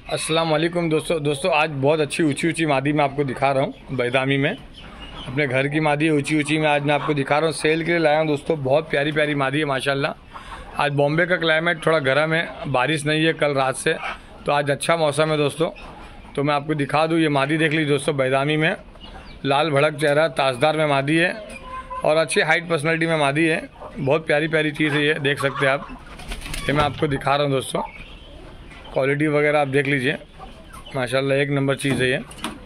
अस्सलाम वालेकुम दोस्तों आज बहुत अच्छी ऊंची मादी मैं आपको दिखा रहा हूँ। बैदामी में अपने घर की मादी है, ऊंची में आज मैं आपको दिखा रहा हूँ। सेल के लिए लाया हूँ दोस्तों। बहुत प्यारी मादी है माशाल्लाह। आज बॉम्बे का क्लाइमेट थोड़ा गर्म है, बारिश नहीं है कल रात से, तो आज अच्छा मौसम है दोस्तों। तो मैं आपको दिखा दूँ, ये मादी देख लीजिए दोस्तों। बैदामी में लाल भड़क चेहरा, ताजदार में मादी है और अच्छी हाइट पर्सनैलिटी में मादी है। बहुत प्यारी चीज़ है ये, देख सकते हैं आप। ये मैं आपको दिखा रहा हूँ दोस्तों। क्वालिटी वगैरह आप देख लीजिए, माशाल्लाह एक नंबर चीज़ है ये।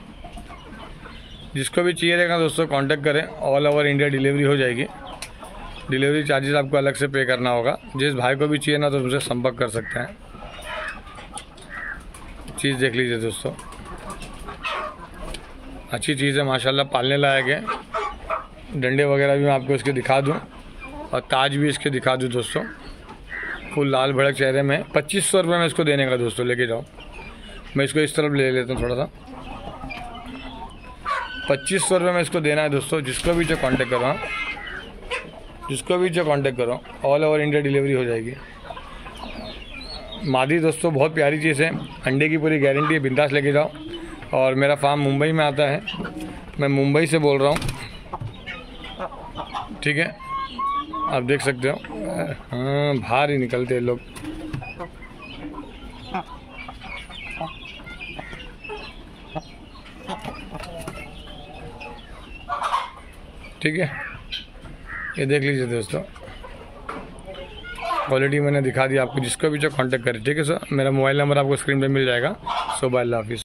जिसको भी चाहिए रहेगा दोस्तों कांटेक्ट करें, ऑल ओवर इंडिया डिलीवरी हो जाएगी। डिलीवरी चार्जेस आपको अलग से पे करना होगा। जिस भाई को भी चाहिए ना तो उनसे संपर्क कर सकते हैं। चीज़ देख लीजिए दोस्तों, अच्छी चीज़ है माशाल्लाह, पालने लायक है। डंडे वगैरह भी मैं आपको इसके दिखा दूँ और ताज भी इसके दिखा दूँ दोस्तों। फुल लाल भड़क चेहरे में 2500 रुपये में इसको देने का दोस्तों। लेके जाओ, मैं इसको इस तरफ ले लेता हूँ थोड़ा सा। 2500 रुपये में इसको देना है दोस्तों। जिसको भी जो कांटेक्ट करो, ऑल ओवर इंडिया डिलीवरी हो जाएगी। मादी दोस्तों बहुत प्यारी चीज़ है, अंडे की पूरी गारंटी है, बिंदास लेके जाओ। और मेरा फार्म मुंबई में आता है, मैं मुंबई से बोल रहा हूँ, ठीक है। आप देख सकते हो, हाँ बाहर ही निकलते हैं लोग। ठीक है, ये देख लीजिए दोस्तों। क्वालिटी मैंने दिखा दी आपको। जिसको भी जो कांटेक्ट करें, ठीक है सर। मेरा मोबाइल नंबर आपको स्क्रीन पे मिल जाएगा। सो बाय, अल्लाह हाफिज़।